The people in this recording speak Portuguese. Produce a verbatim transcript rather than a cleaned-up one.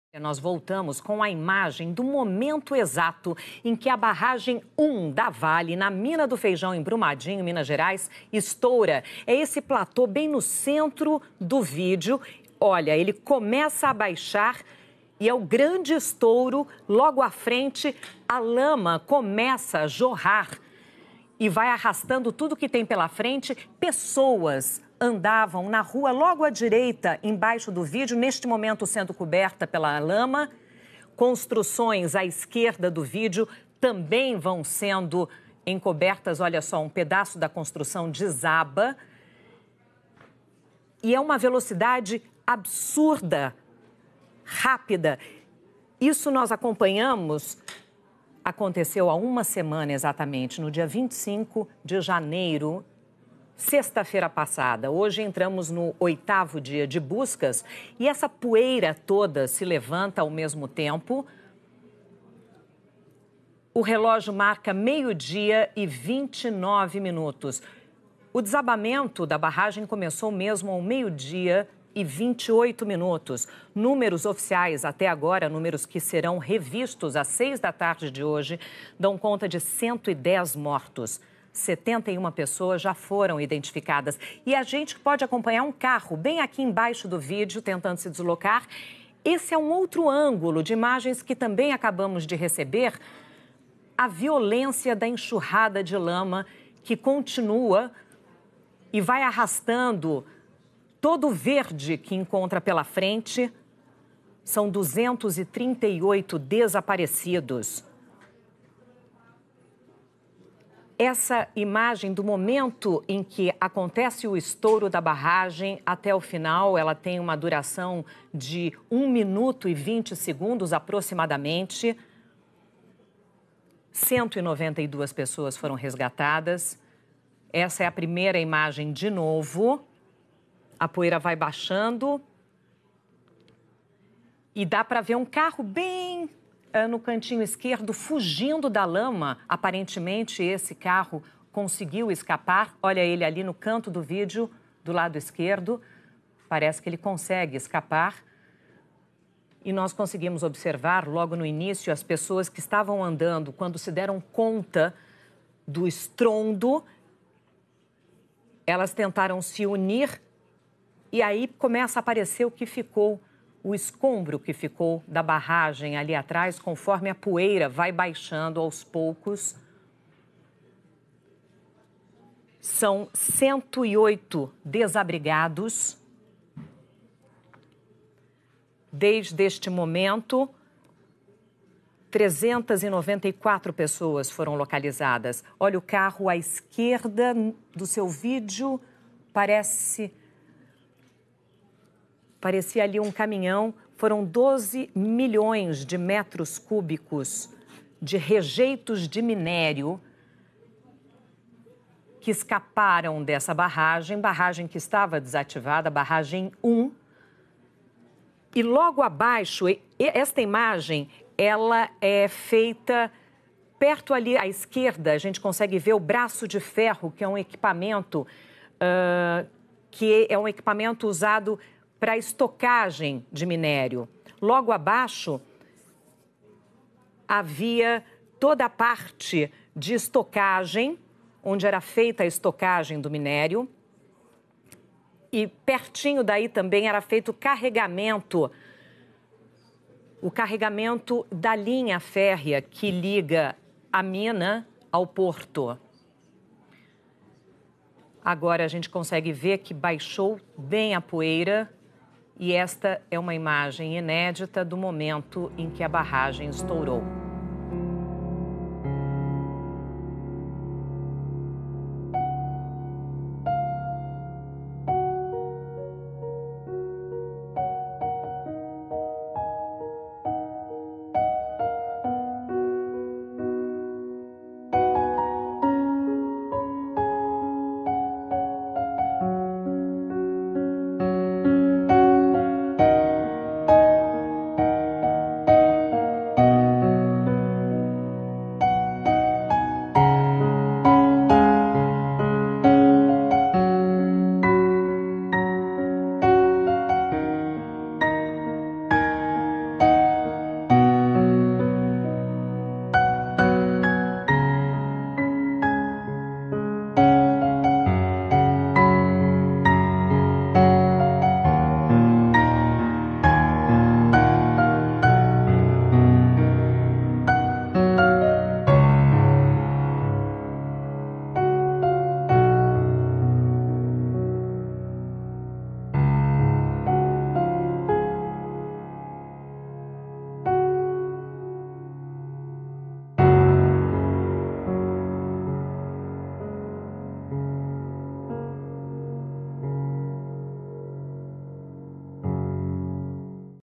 Nós voltamos com a imagem do momento exato em que a barragem um da Vale, na Mina do Feijão, em Brumadinho, Minas Gerais, estoura. É esse platô bem no centro do vídeo. Olha, ele começa a baixar e é o grande estouro. Logo à frente, a lama começa a jorrar e vai arrastando tudo que tem pela frente. Pessoas andavam na rua logo à direita, embaixo do vídeo, neste momento sendo coberta pela lama. Construções à esquerda do vídeo também vão sendo encobertas. Olha só, um pedaço da construção desaba. E é uma velocidade absurda, rápida. Isso nós acompanhamos, aconteceu há uma semana exatamente, no dia vinte e cinco de janeiro, sexta-feira passada. Hoje entramos no oitavo dia de buscas e essa poeira toda se levanta ao mesmo tempo. O relógio marca meio-dia e vinte e nove minutos. O desabamento da barragem começou mesmo ao meio-dia e vinte e oito minutos. Números oficiais até agora, números que serão revistos às seis da tarde de hoje, dão conta de cento e dez mortos. setenta e uma pessoas já foram identificadas. E a gente pode acompanhar um carro bem aqui embaixo do vídeo, tentando se deslocar. Esse é um outro ângulo de imagens que também acabamos de receber. A violência da enxurrada de lama que continua e vai arrastando todo o verde que encontra pela frente. São duzentos e trinta e oito desaparecidos. Essa imagem do momento em que acontece o estouro da barragem até o final, ela tem uma duração de um minuto e vinte segundos aproximadamente. cento e noventa e duas pessoas foram resgatadas. Essa é a primeira imagem de novo. A poeira vai baixando e dá para ver um carro bem no cantinho esquerdo, fugindo da lama. Aparentemente, esse carro conseguiu escapar. Olha ele ali no canto do vídeo, do lado esquerdo. Parece que ele consegue escapar. E nós conseguimos observar logo no início as pessoas que estavam andando, quando se deram conta do estrondo, elas tentaram se unir e aí começa a aparecer o que ficou, o escombro que ficou da barragem ali atrás, conforme a poeira vai baixando aos poucos. São cento e oito desabrigados. Desde este momento, trezentas e noventa e quatro pessoas foram localizadas. Olha o carro à esquerda do seu vídeo, parece... Parecia ali um caminhão. Foram doze milhões de metros cúbicos de rejeitos de minério que escaparam dessa barragem, barragem que estava desativada, barragem um. E logo abaixo, esta imagem, ela é feita perto ali à esquerda. A gente consegue ver o braço de ferro, que é um equipamento, uh, que é um equipamento usado para estocagem de minério. Logo abaixo, havia toda a parte de estocagem, onde era feita a estocagem do minério. E pertinho daí também era feito o carregamento, o carregamento da linha férrea que liga a mina ao porto. Agora a gente consegue ver que baixou bem a poeira. E esta é uma imagem inédita do momento em que a barragem estourou.